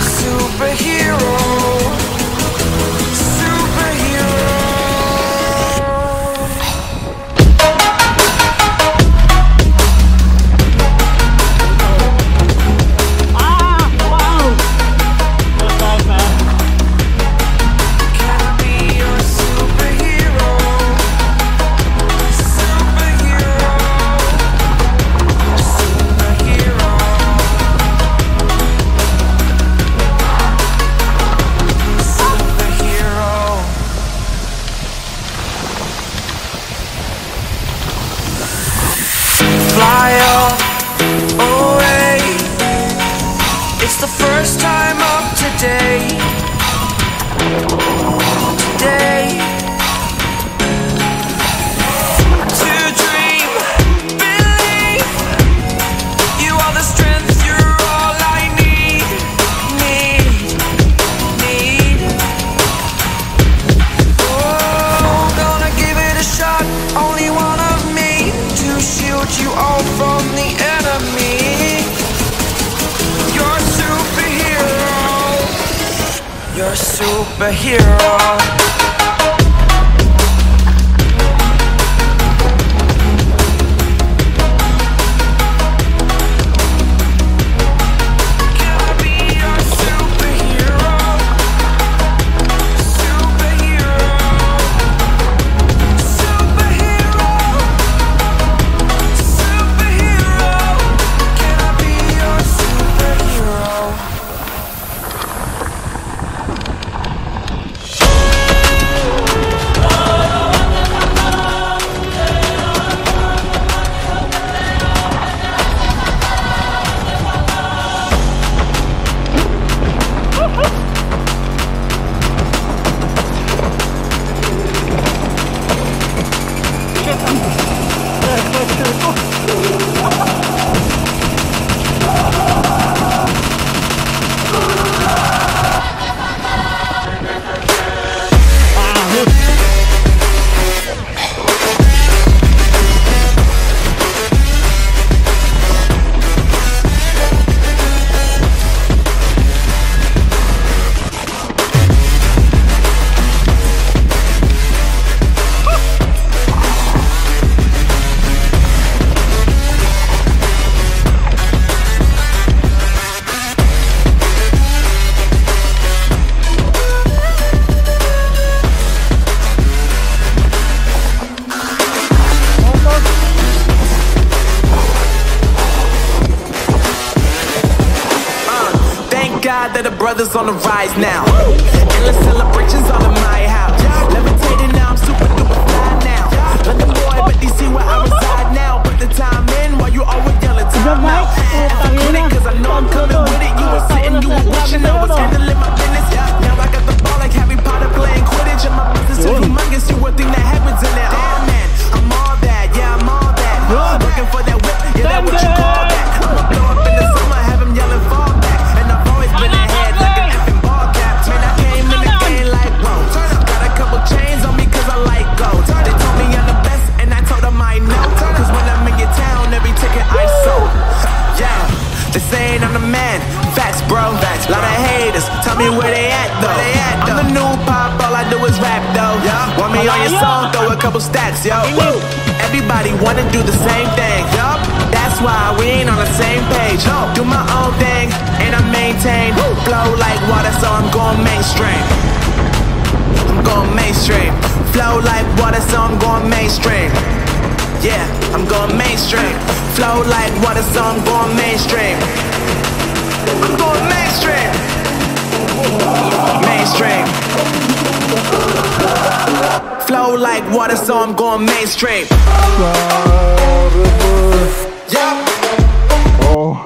superhero. Fly away. It's the first time of today. To dream, believe. You are the strength, you're all I need. Oh, gonna give it a shot. Only one of me to shield you all from the enemy. You're a superhero. You're a superhero. That the brothers on the rise now. Endless celebrations all in my house. Levitating now, I'm super duper fly now. London boy, but they see where I reside now. Put the time in while you always yelling time out. And I'm winning cause I know I'm coming with it. You were sitting, you were wishing I was handling my business. Now I got the ball like Harry Potter playing Quidditch. And my business too humongous, you would think that happens in there. Oh man, I'm all that, yeah I'm all that. Looking for that whip, yeah that's what you call that. I'ma blow up in the summer, have him yelling fall back. And I've always been ahead like an effing ball cap. Man, I came in the game like whoa. Got a couple chains on me cause I like gold. They told me I'm the best and I told them I know. Cause when I'm in your town, every ticket I sold. Yeah, they saying I'm the man. Facts bro, lot of haters. Tell me where they at though. I'm the new pop, all I do is rap though. Want me on your song, throw a couple stacks, yo. Everybody wanna do the same thing, yup. That's why we ain't on the same page. Do my own thing, and I maintain. Flow like water, so I'm going mainstream. I'm going mainstream. Flow like water, so I'm going mainstream. Yeah, I'm going mainstream. Flow like water, so I'm going mainstream. I'm going mainstream. Mainstream. Flow like water, so I'm going mainstream. Yeah.